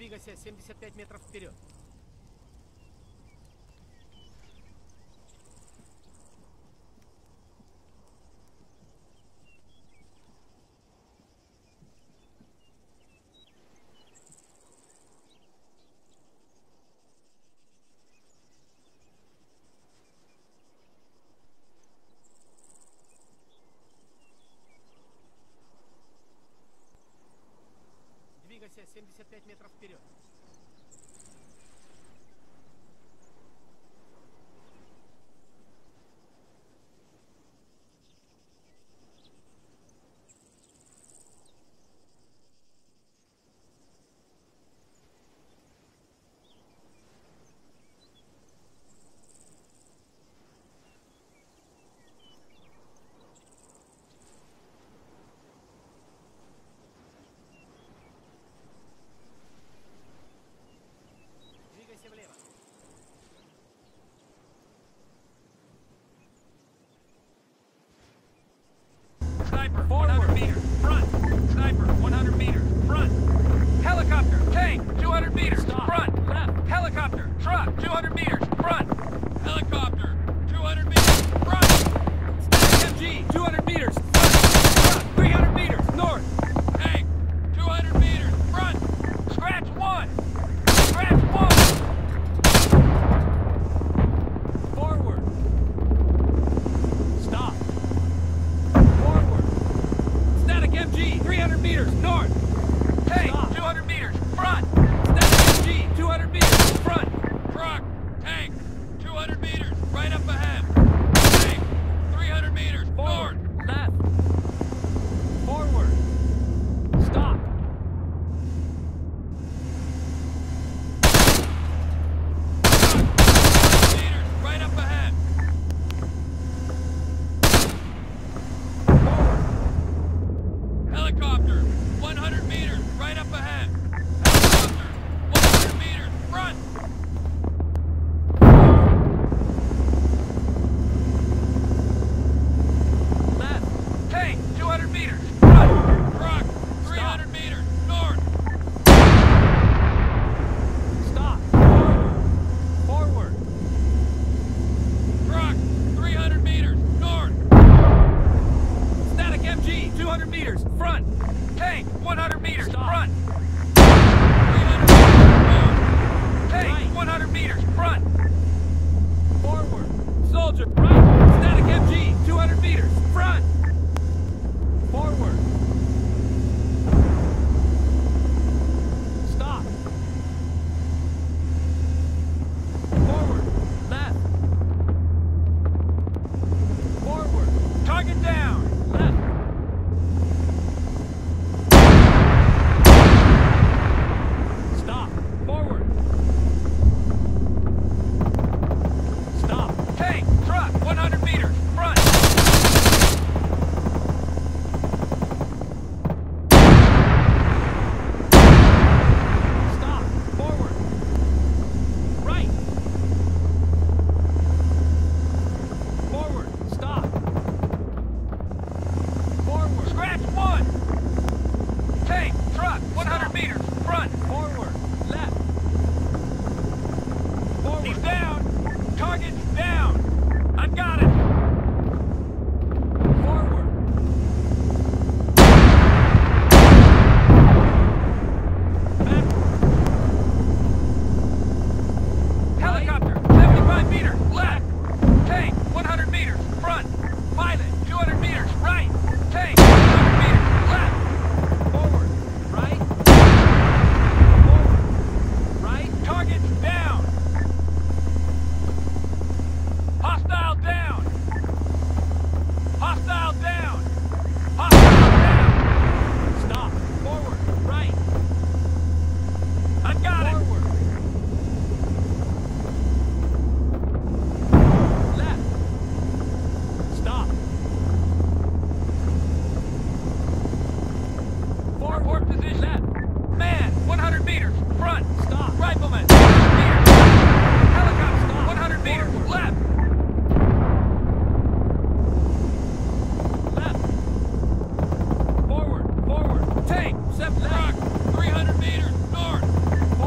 Двигайся 75 метров вперед. Двигайся 75 метров вперед. Двигайся влево. Sniper, 100 meters, front. Sniper, 100 meters, front. Helicopter, tank, 200 meters, Stop. front. Left. Helicopter, truck, 200 meters, front. Helicopter, 200 meters, front. Static MG, 200 meters, front. Truck, 300 meters, north. Tank, 200 meters, front. Scratch 1. Scratch 1. Forward. Stop. Forward. Static MG, 300 meters, north. Tank, Stop. 200 meters, front. Static MG, 200 meters, front. Truck, tank, 200 meters, right up ahead. Tank, 300 meters, north. Left. Forward. Stop. Truck, 200 meters, right up ahead. Helicopter, 100 meters, right up ahead. Helicopter, 100 meters, front. Left. Tank, 200 meters, front. Truck, 300 meters, north. Stop. Forward. Truck, 300 meters, north. Static MG, 200 meters, front. Tank, 100 meters, Stop. front. 300 meters, north. Tank, Right. 100 meters, front. Forward. Soldier, right. Static MG, 200 meters, front. Forward. Stop. Forward. Left. Forward. Target down. Left. Stop. Forward. Stop. Tank, truck, 100 meters, front. Stop. Forward. Right. Forward. Stop. Forward. Scratch 1. Tank, truck, 100 meters, front. Forward. Left. Forward. He's down. Target's down. I've got it. Forward. Back. Helicopter, 75 meters, left. Tank, 100 meters, front. Pilot, 200 meters, right. Tank, 100 meters, left. Forward. Right. Forward. Right. Target's down. Hostile down. Hostile down. Hostile down. Stop. Forward. Right. I've got it. Forward. Left. Stop. Report position. Left. Man, 100 meters, front. Stop. Rifleman, 100 meters. Helicopter, Stop. 100 meters, Forward. left. Left. Forward. Forward. Tank, 7 truck, 300 meters, north.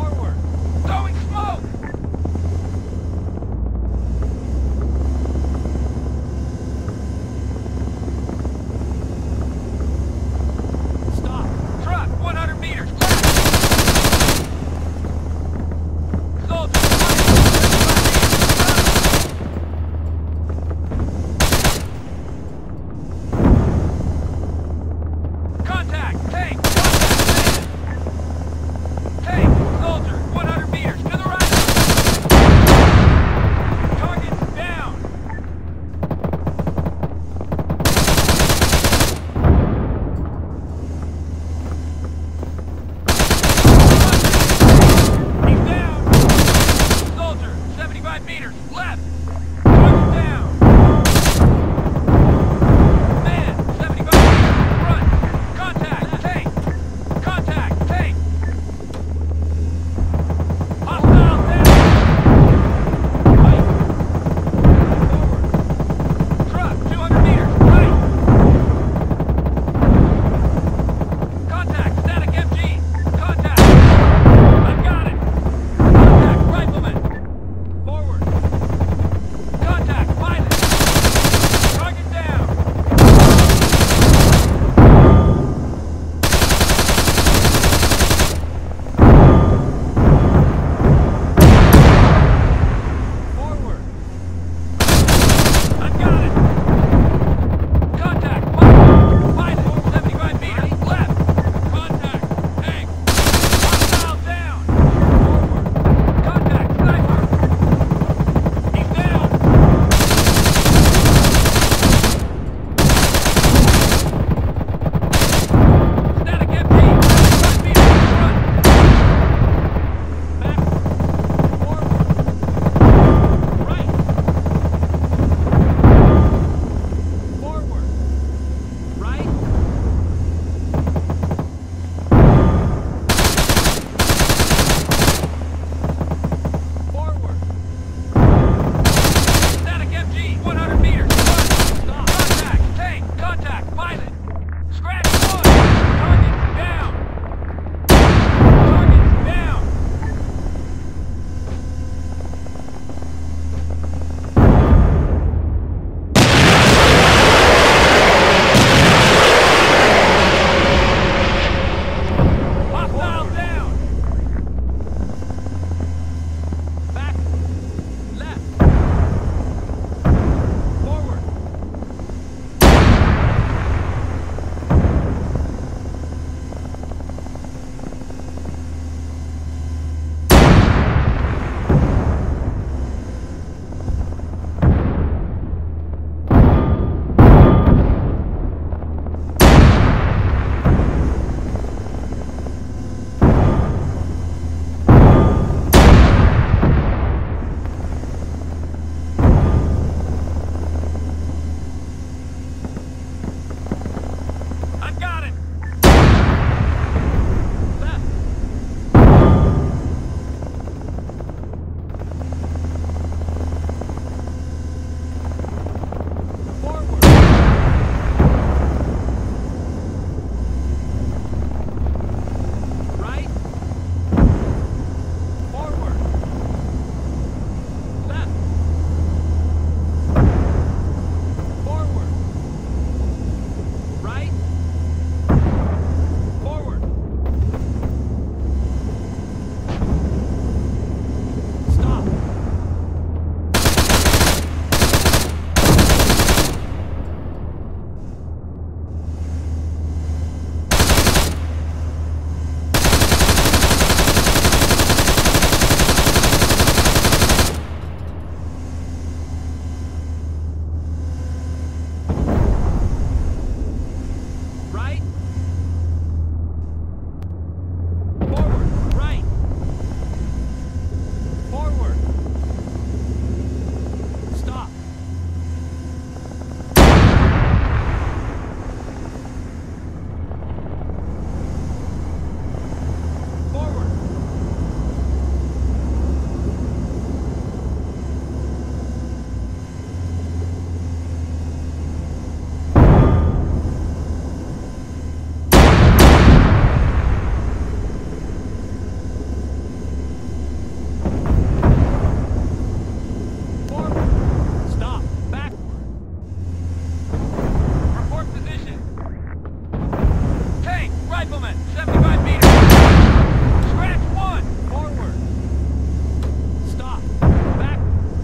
75 meters. Scratch 1. Forward. Stop. Back.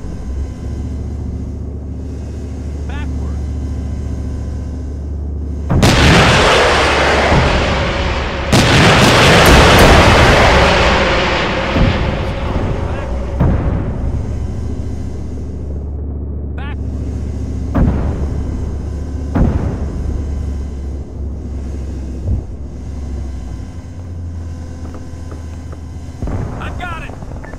Backward. I've got it.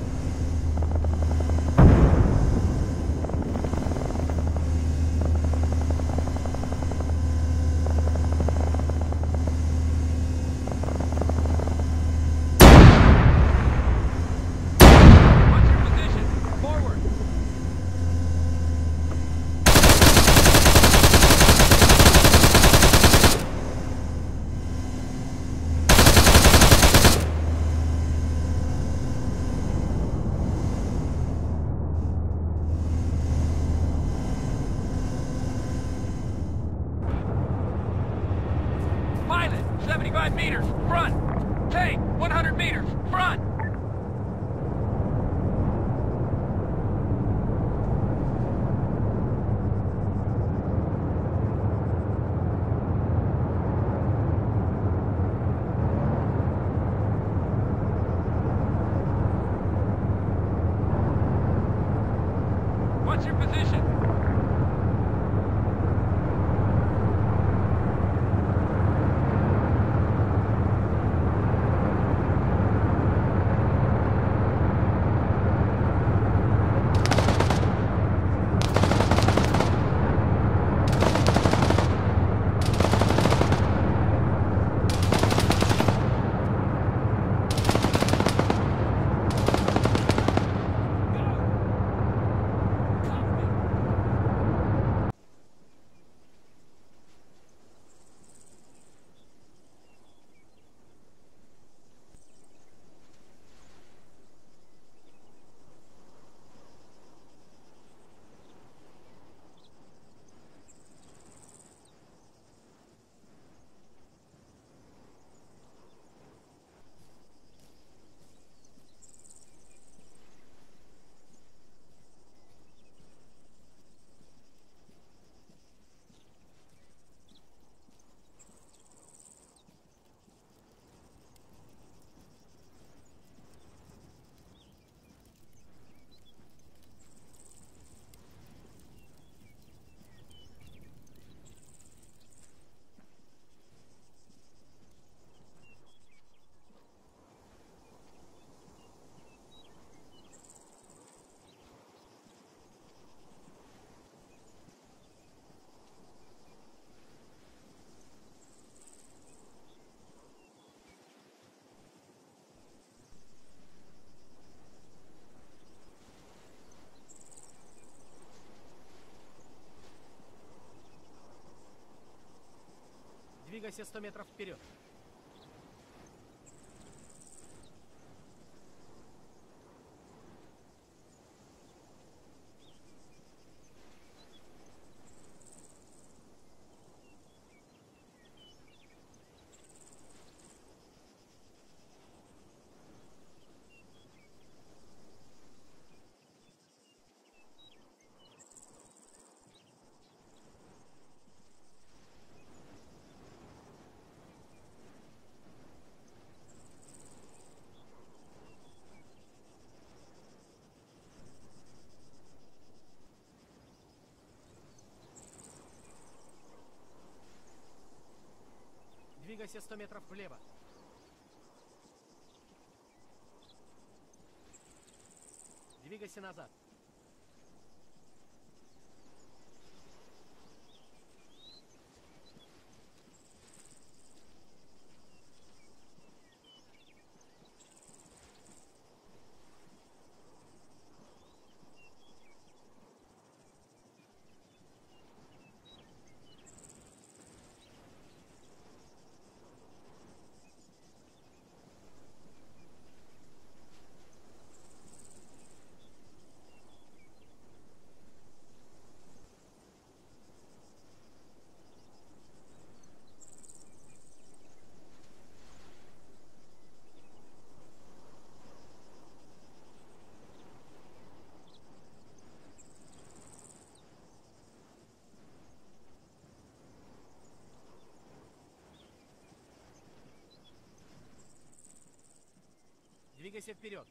What's your position? Forward. Pilot, 75 meters. Front. Tank, 100 meters. Front. What's your position? Двигайся 100 метров вперед. Двигайся 100 метров влево. Двигайся назад. Двигайся вперед.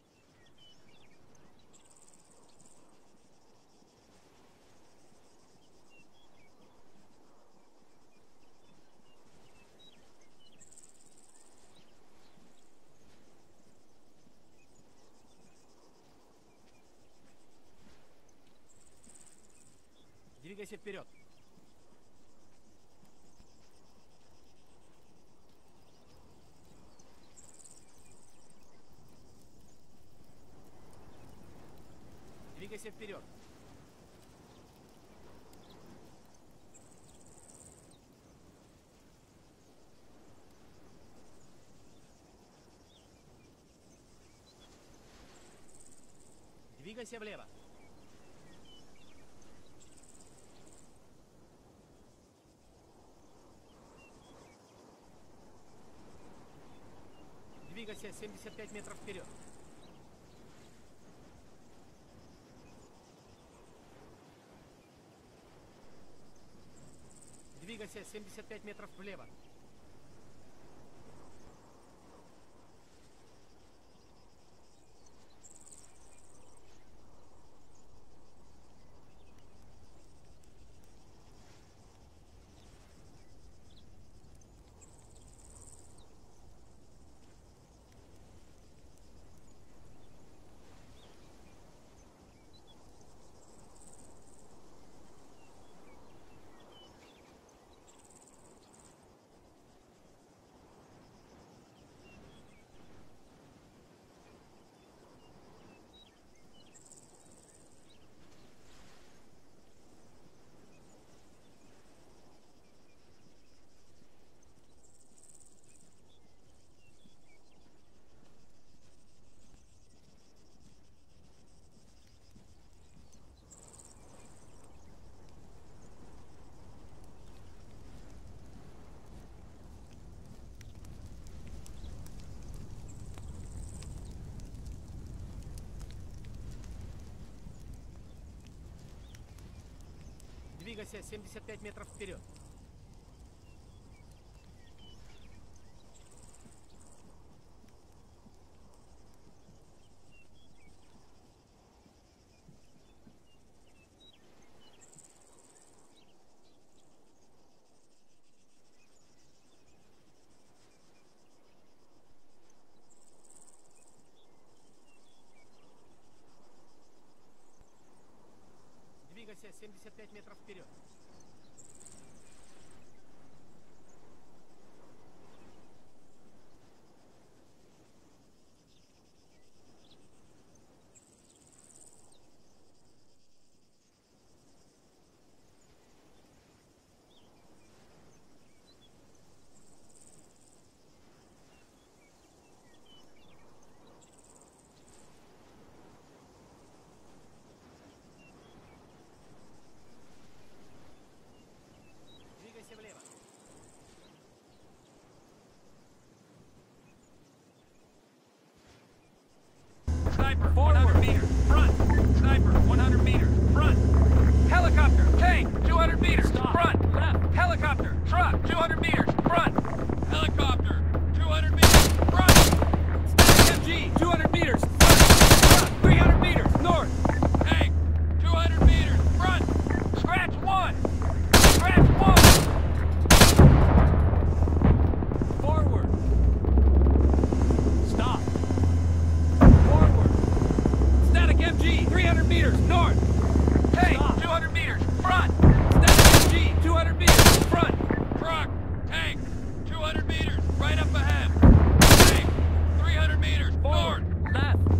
Двигайся вперед. Двигайся вперед. Двигайся влево. Двигайся 75 метров вперед. Двигайся 75 метров влево. Двигайся 75 метров вперед. Двигайся 75 метров вперед. Двигайся влево. Sniper, 100 meters, front. Sniper, 100 meters, front. Helicopter, tank, 200 meters, front. Left. Helicopter, truck, 200 meters, front. Helicopter, 200 meters, front. Static MG, 200 meters, front. Truck, 300 meters, north. Tank, 200 meters, front. Scratch 1. Scratch 1. Forward. Stop. Forward. Static MG, 300 meters, north. Tank, 200 meters, front. Static MG, 200 meters, front. Truck, tank, 200 meters, right up ahead. Tank, 300 meters, north. Left.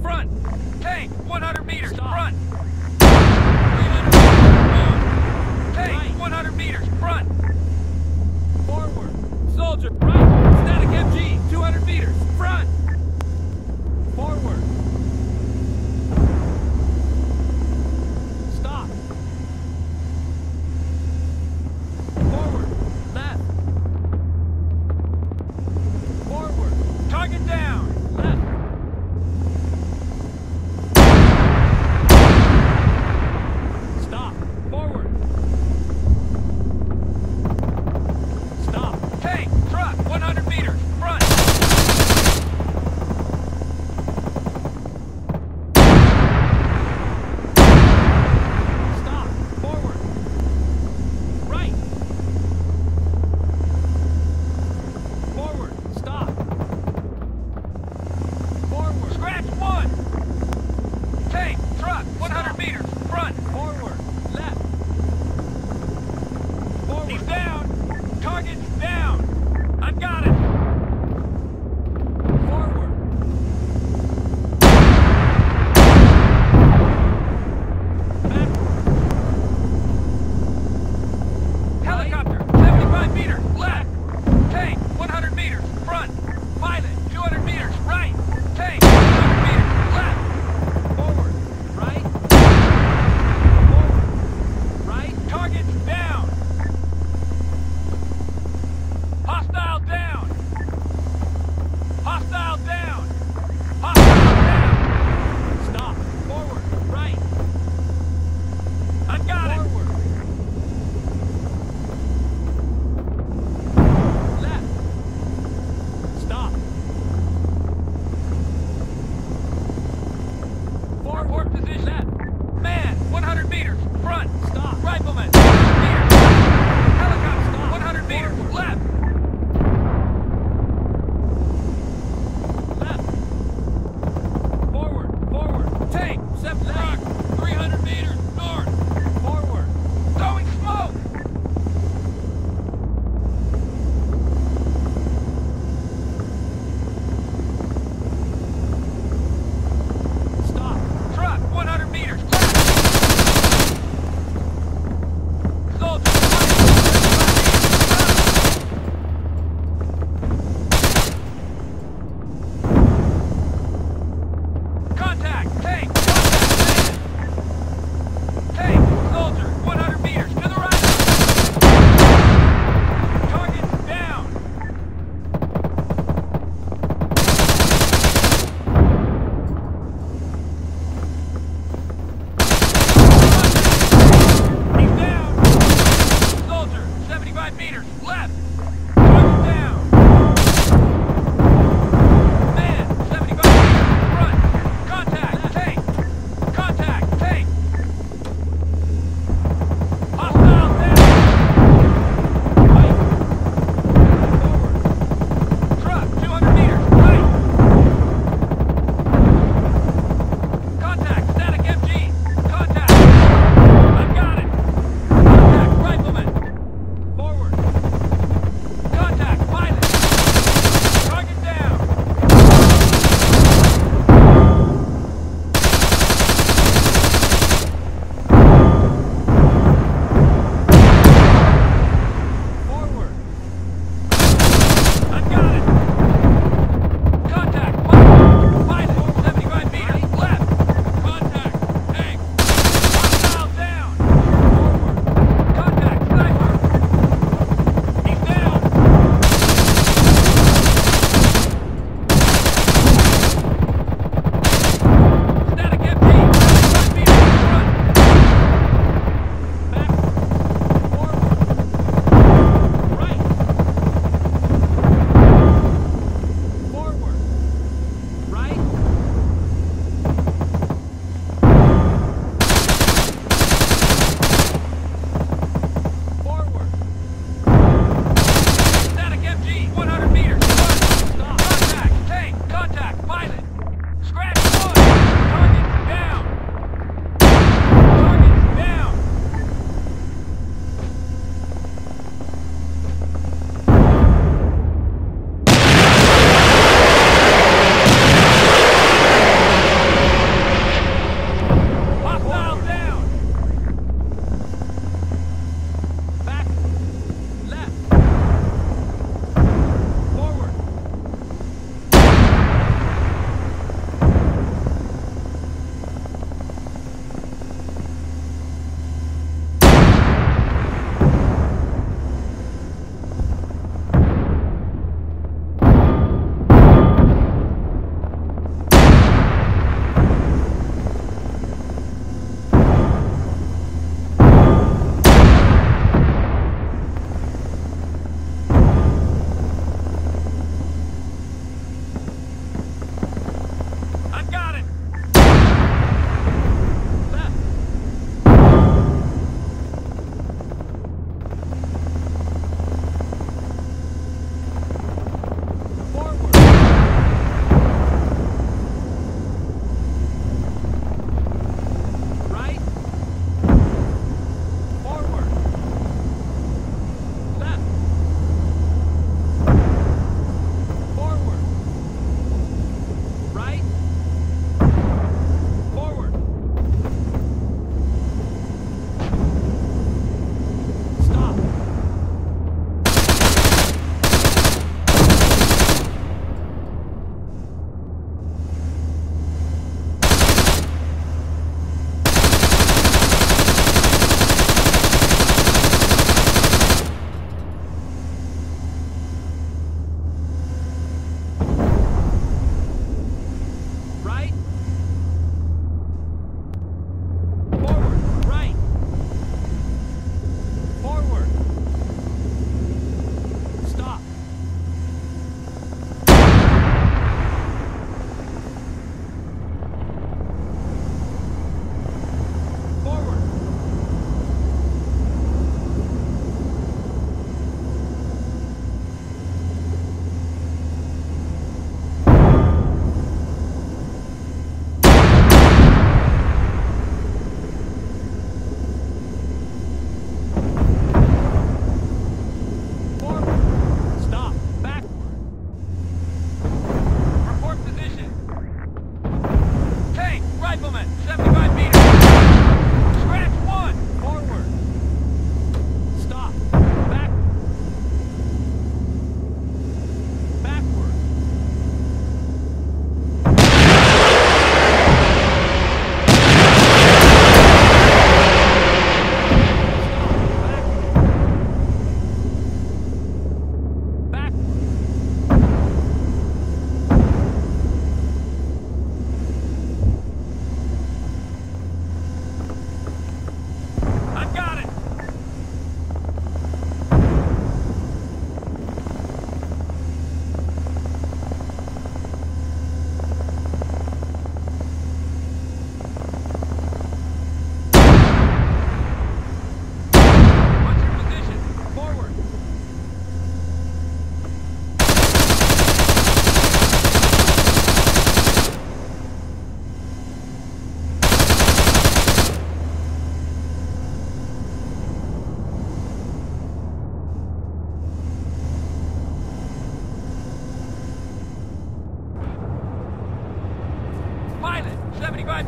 front! Tank, 100 meters, Stop. front! 300 meters, tank, Right. 100 meters, front! Forward. Soldier, right! Static MG, 200 meters, front! Forward. Stop. Forward. Left. Forward. Target down! Left. Stop. Forward. Stop. Tank, truck, 100 meters, front! Stop. Forward. Right. Forward. Stop.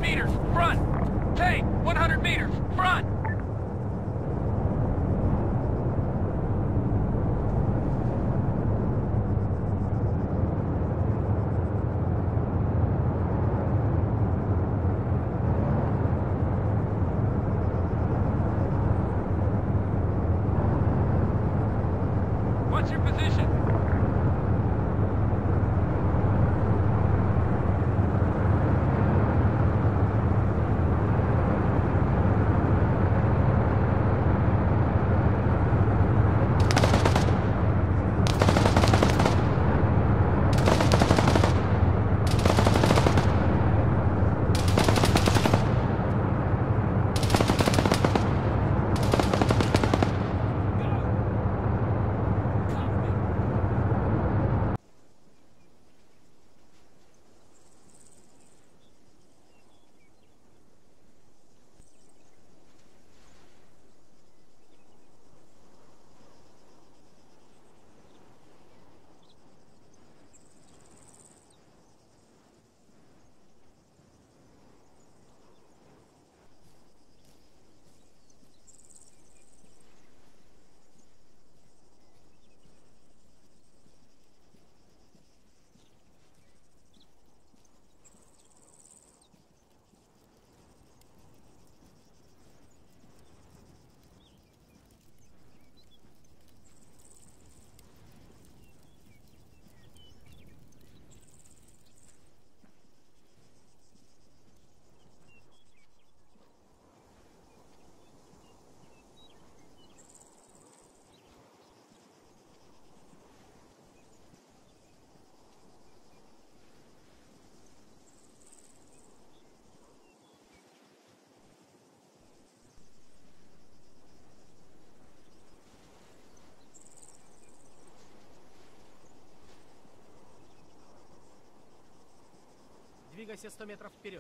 meters, front! Tank, 100 meters, front! What's your position? Двигайся 100 метров вперед.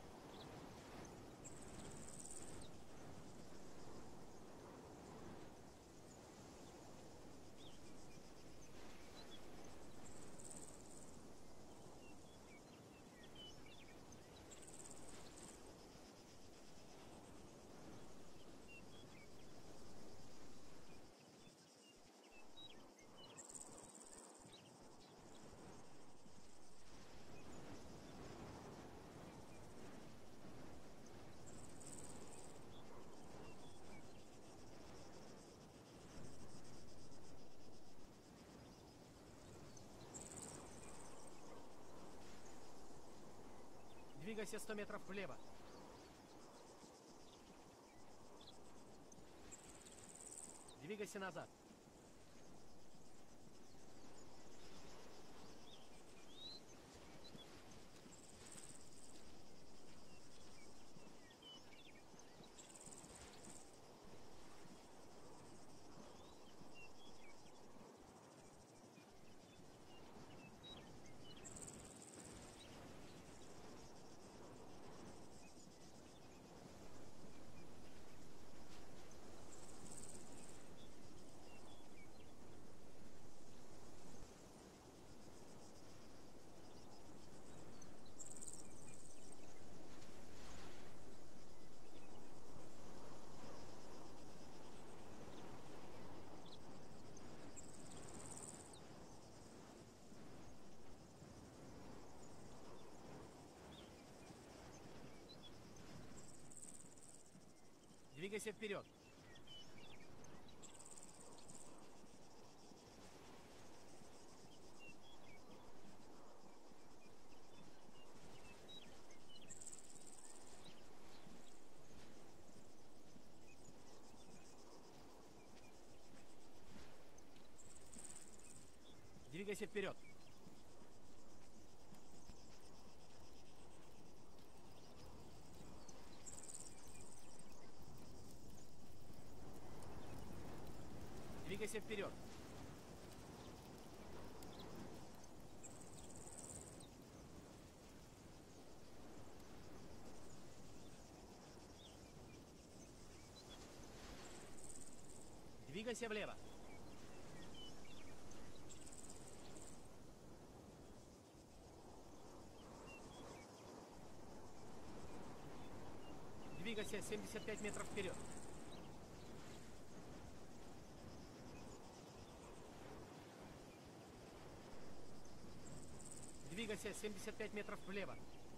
Двигайся 100 метров влево. Двигайся назад. Двигайся вперед. Двигайся вперед. Двигайся вперед. Двигайся влево. Двигайся 75 метров вперед. Двигайся 75 метров влево.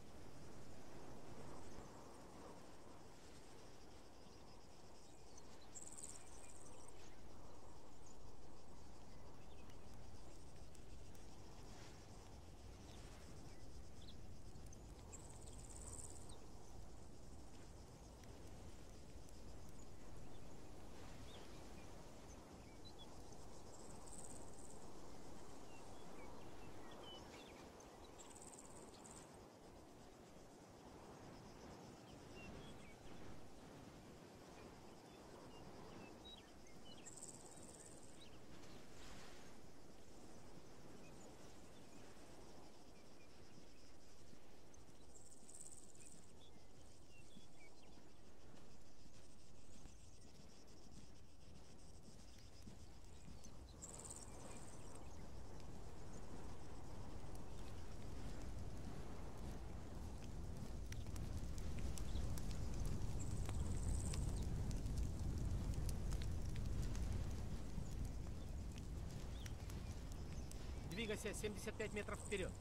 Двигайся 75 метров вперед.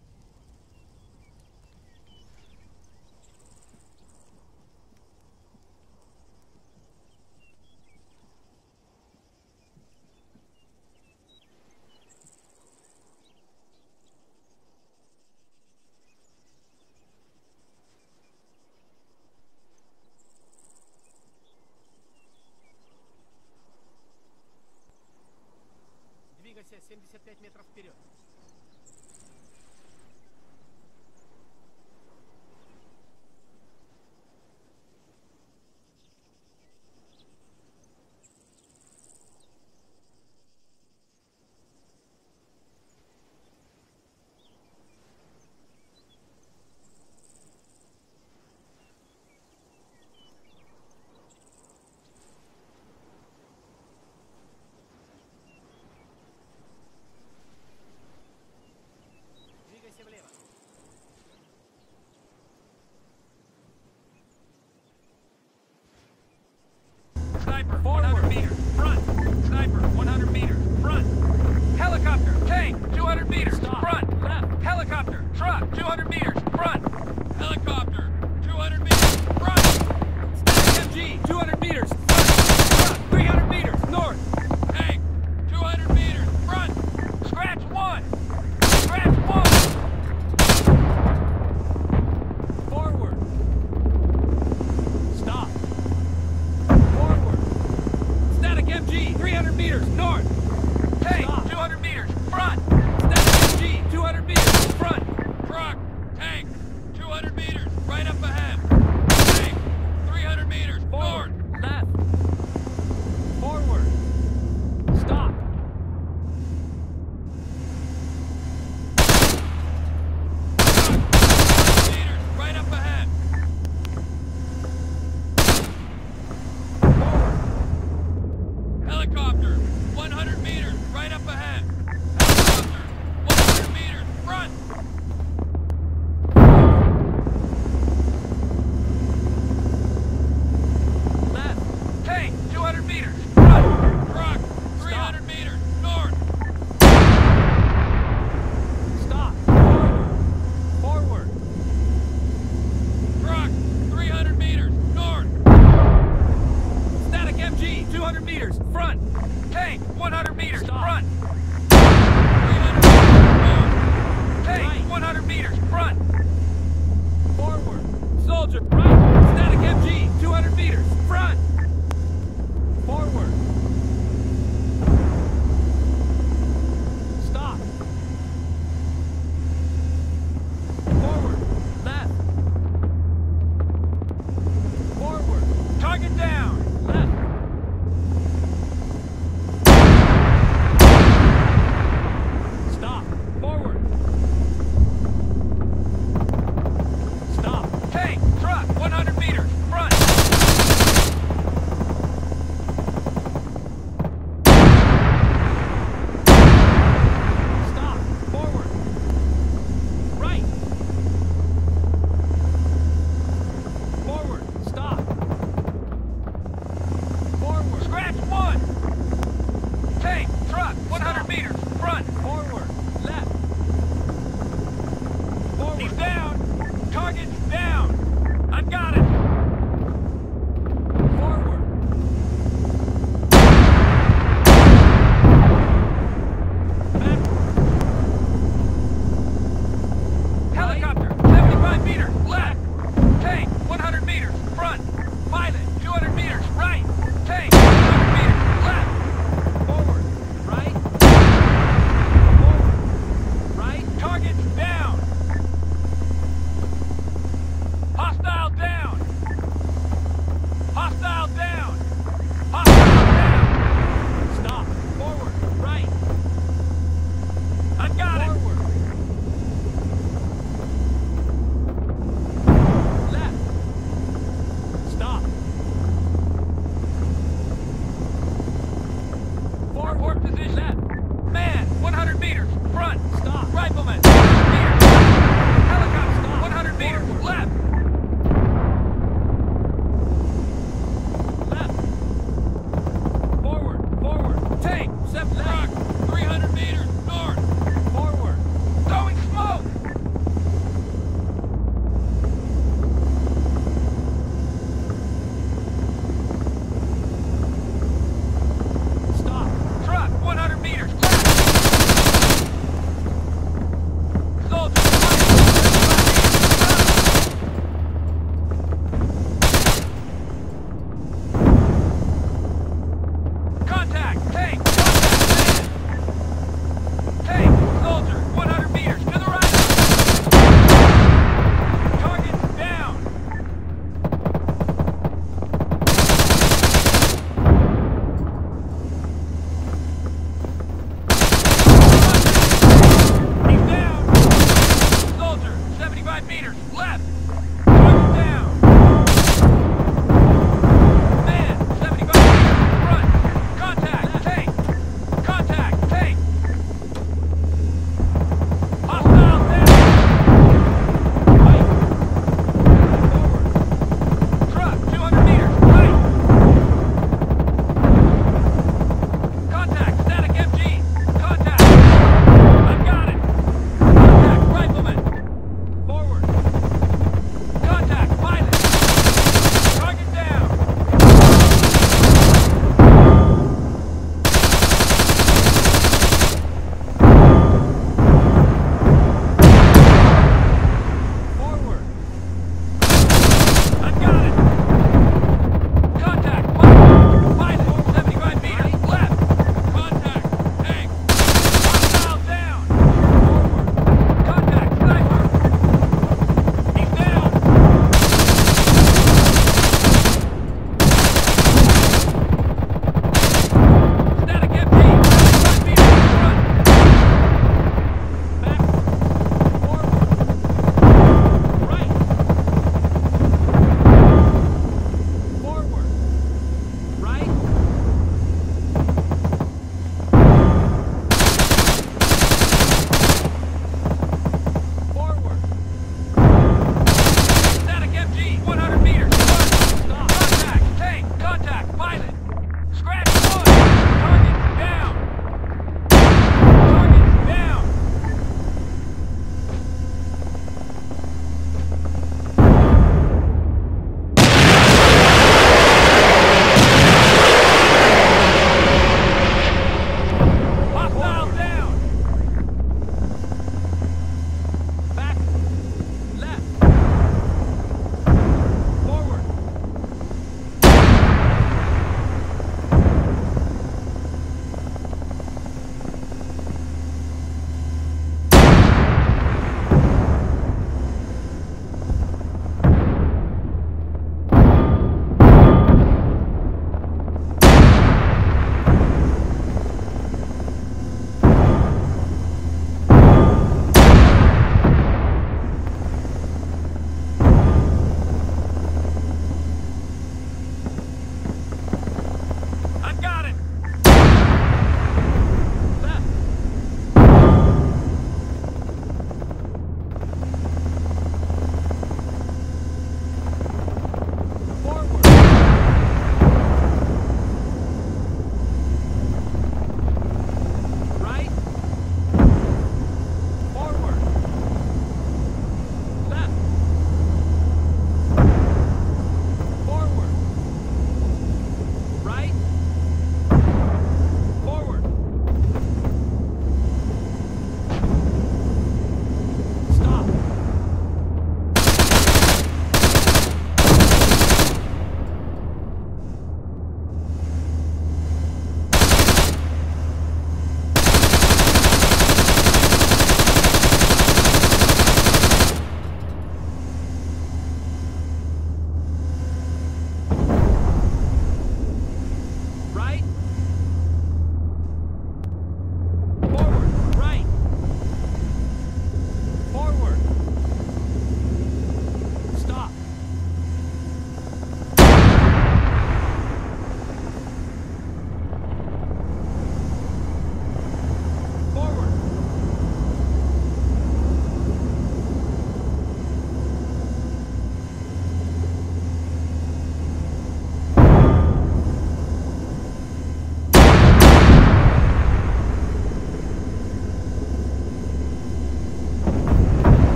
Двигайся 75 метров вперед.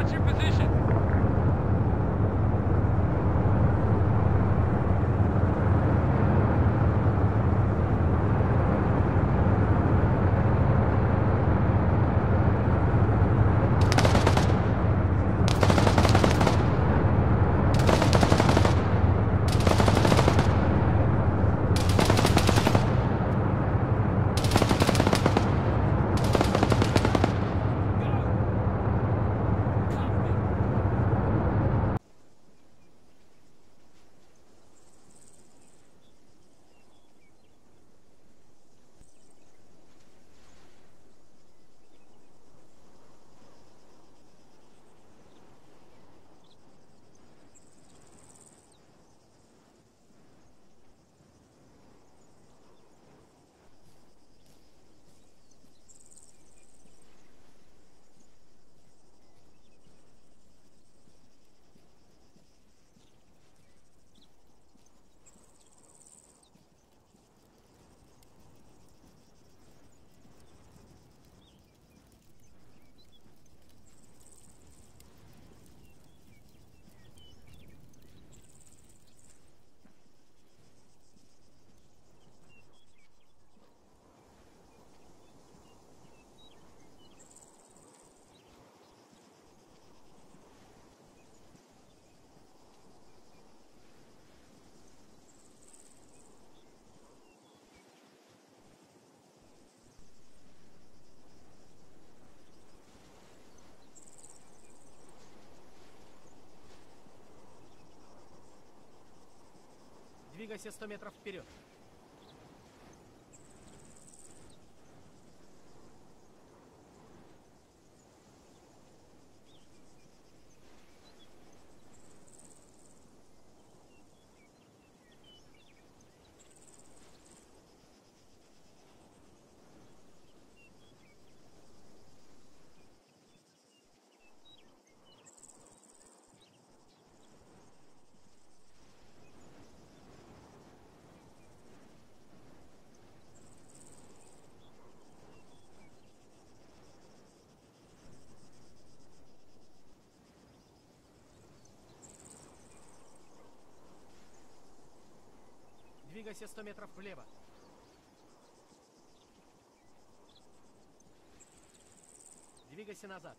What's your position? Двигайся 100 метров вперед. Двигайся 100 метров влево. Двигайся назад.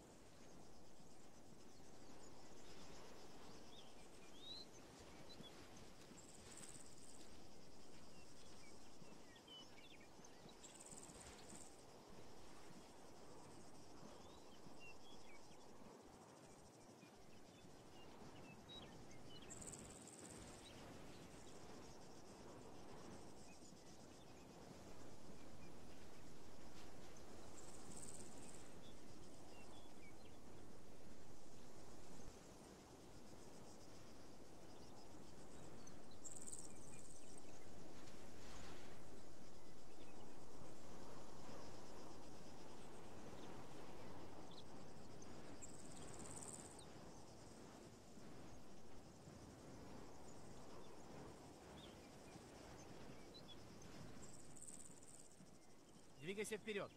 Двигайся вперед.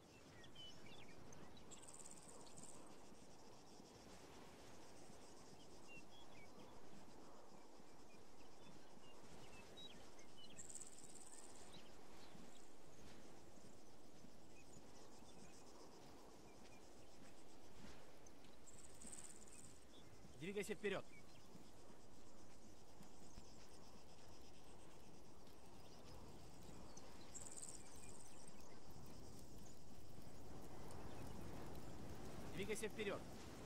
Двигайся вперед. Двигайся вперед.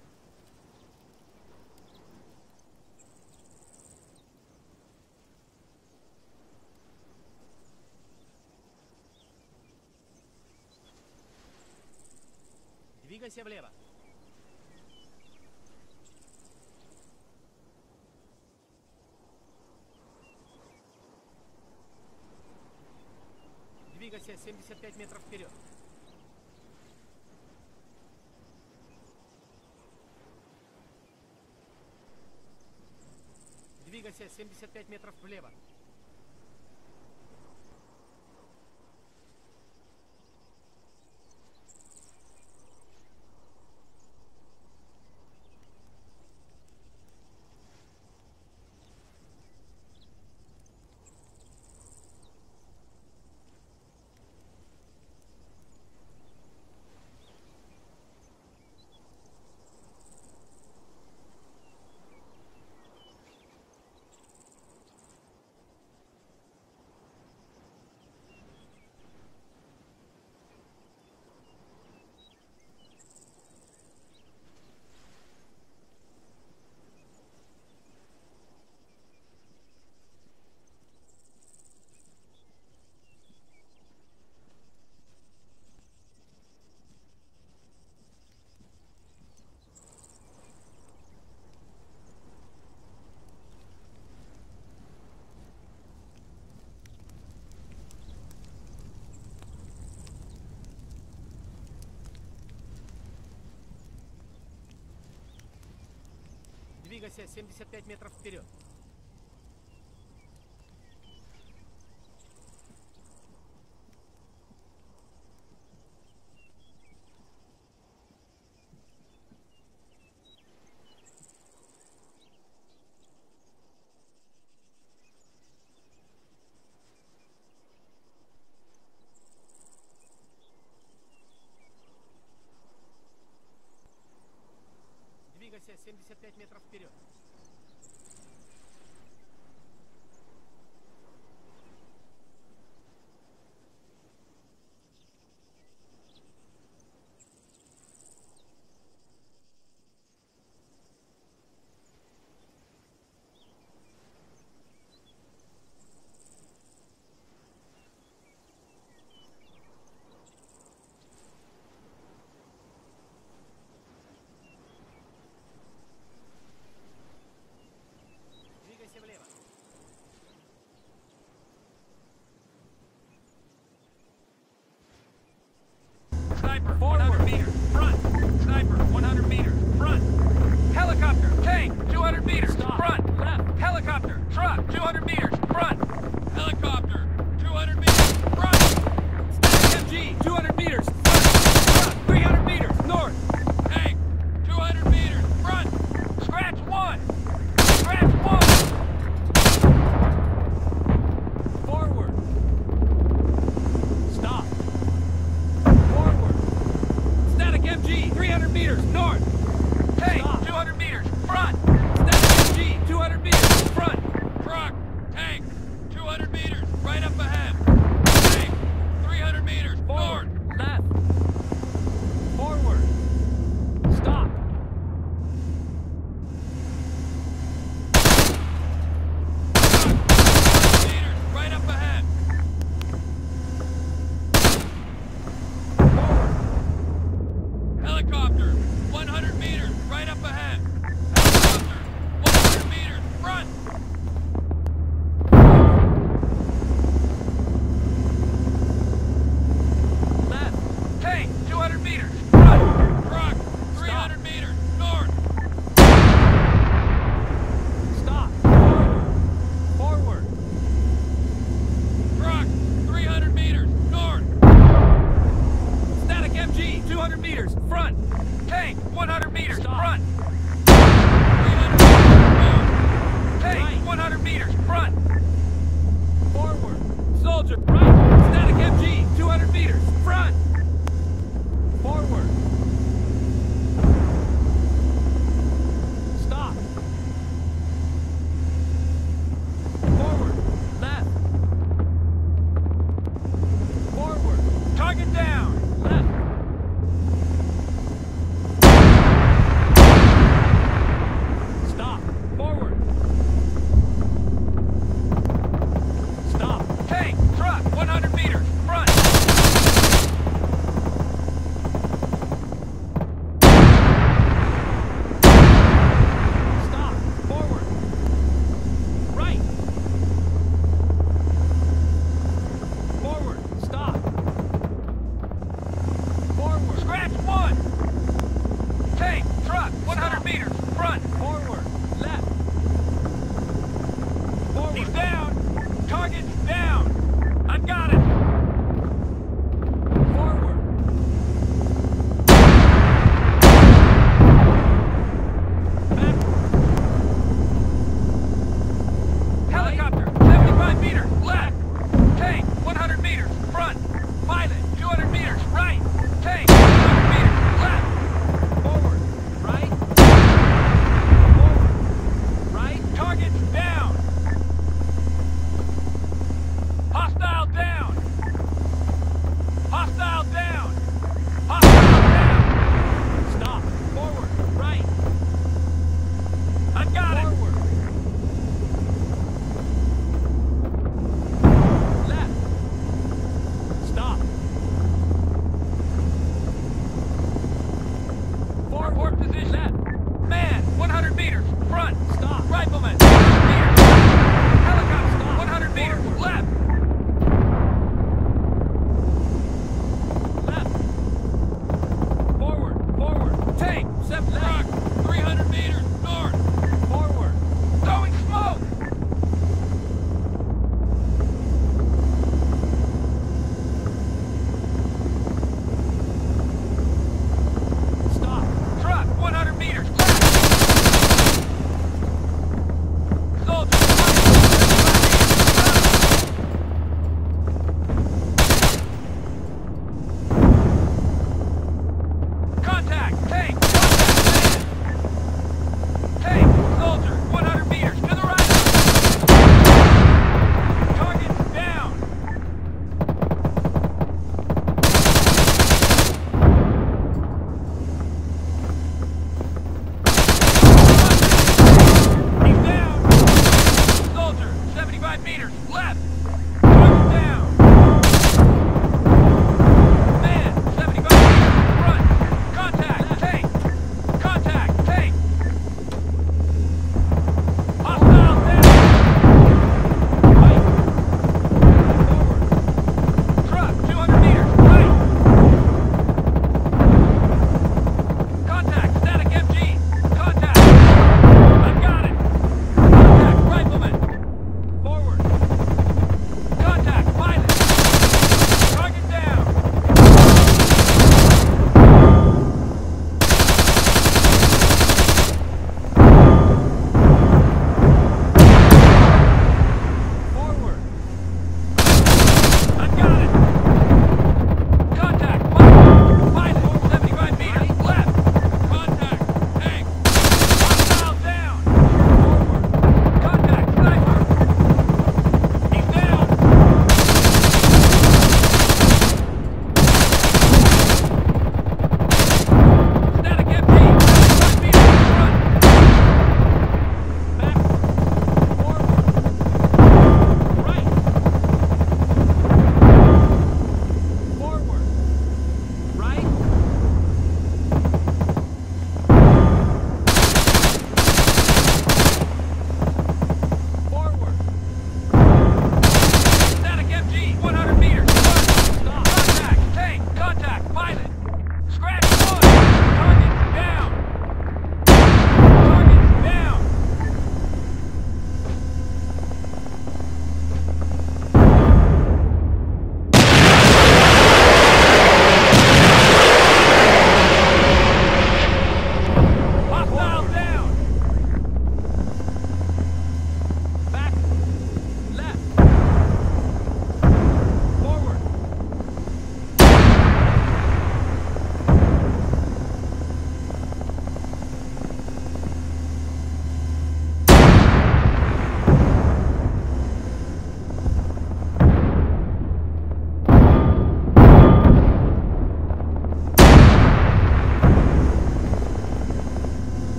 Двигайся влево. Двигайся 75 метров вперед. Двигайся 75 метров влево. Двигайся 75 метров вперед. Двигайся 75 метров вперед. Двигайся влево. Sniper, 100 meters, front. Sniper, 100 meters, front. Helicopter, tank, 200 meters, Stop. front. Left. Helicopter, truck, 200 meters, front. Helicopter, 200 meters, front. Static MG, 200 meters, front. Truck, 300 meters, north. Tank, 200 meters, front. Scratch 1. Scratch 1. Forward. Stop. Forward. Static MG, 300 meters, north. Tank, Stop. 200 meters, front. Static MG, 200 meters, front. Truck, tank, 200 meters, right up ahead. Tank, 300 meters, north. Forward. Left. Forward. Stop. Truck, 200 meters, right up ahead. Forward. Helicopter, 100 meters, right up ahead. Helicopter, 100 meters, front. Left. Tank, 200 meters, front. Truck, 300 meters, north. Stop. Forward. Forward. Truck, 300 meters, north. Static MG, 200 meters, front. Tank, 100 meters, Stop. front. 300 meters, north. Tank, Right. 100 meters, front. Forward. Soldier, right. Static MG, 200 meters, front. Forward.